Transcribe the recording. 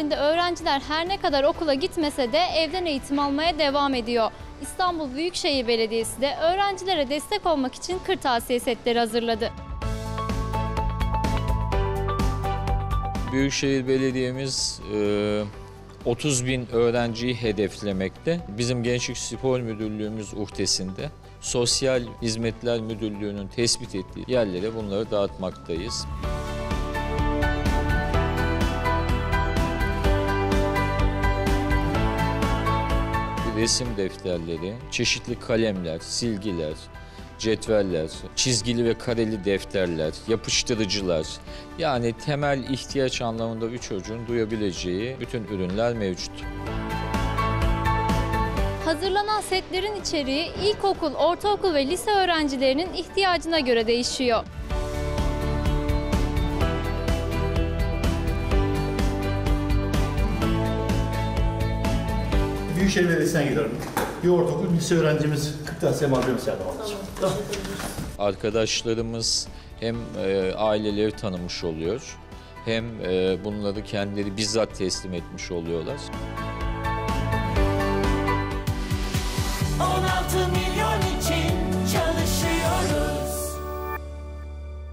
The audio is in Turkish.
döneminde öğrenciler her ne kadar okula gitmese de evden eğitim almaya devam ediyor. İstanbul Büyükşehir Belediyesi de öğrencilere destek olmak için kırtasiye setleri hazırladı. Büyükşehir Belediye'miz 30.000 öğrenciyi hedeflemekte. Bizim Gençlik Spor Müdürlüğümüz uhdesinde. Sosyal Hizmetler Müdürlüğü'nün tespit ettiği yerlere bunları dağıtmaktayız. Resim defterleri, çeşitli kalemler, silgiler, cetveller, çizgili ve kareli defterler, yapıştırıcılar, yani temel ihtiyaç anlamında bir çocuğun duyabileceği bütün ürünler mevcut. Hazırlanan setlerin içeriği ilkokul, ortaokul ve lise öğrencilerinin ihtiyacına göre değişiyor. Büyükşehir Belediyesi'ne gidiyorum. Bir ortaokul, lise öğrencimiz kırtasiye malzemesi yardım alacak. Arkadaşlarımız hem aileleri tanımış oluyor, hem bunları kendileri bizzat teslim etmiş oluyorlar. 16 milyon